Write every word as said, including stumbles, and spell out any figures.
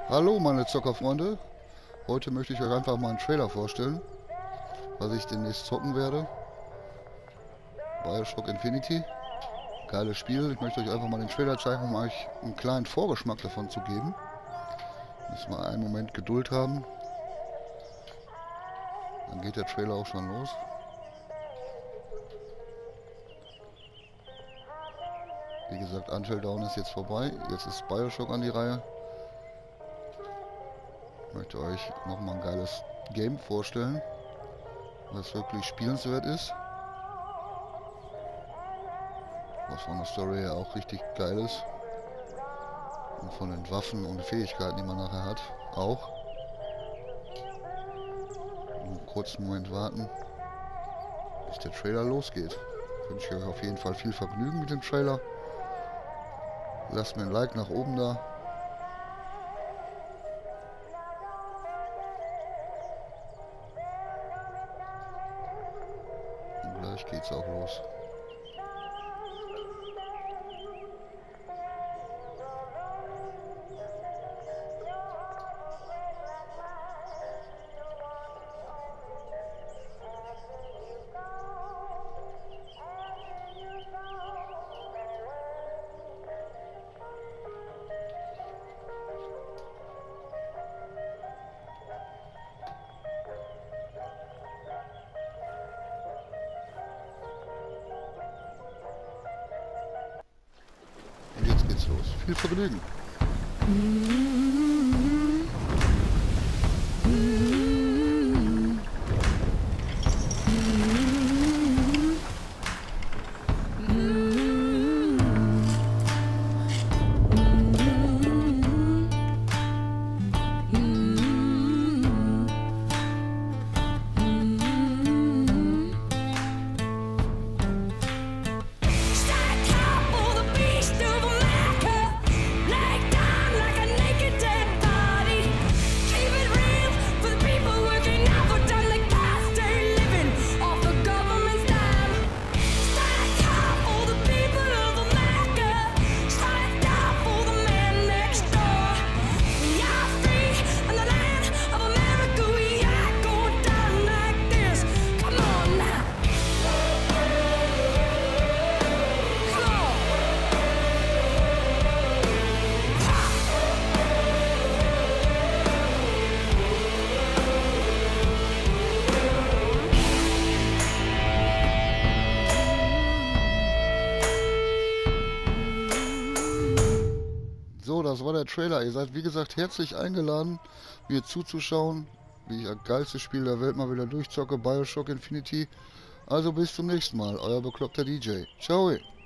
Hallo meine Zockerfreunde, heute möchte ich euch einfach mal einen Trailer vorstellen, was ich demnächst zocken werde. BioShock Infinity, geiles Spiel. Ich möchte euch einfach mal den Trailer zeigen, um euch einen kleinen Vorgeschmack davon zu geben. Müssen wir einen Moment Geduld haben, dann geht der Trailer auch schon los. Wie gesagt, Until Dawn ist jetzt vorbei, jetzt ist BioShock an die Reihe. Ich möchte euch nochmal ein geiles Game vorstellen, was wirklich spielenswert ist. Was von der Story her auch richtig geil ist. Und von den Waffen und Fähigkeiten, die man nachher hat, auch. Einen kurzen Moment warten, bis der Trailer losgeht. Ich wünsche euch auf jeden Fall viel Vergnügen mit dem Trailer. Lasst mir ein Like nach oben da. Und gleich geht's auch los. Und jetzt geht's los. Viel Vergnügen! So, das war der Trailer. Ihr seid wie gesagt herzlich eingeladen, mir zuzuschauen, wie ich das geilste Spiel der Welt mal wieder durchzocke, BioShock Infinity. Also bis zum nächsten Mal, euer bekloppter D J. Ciao.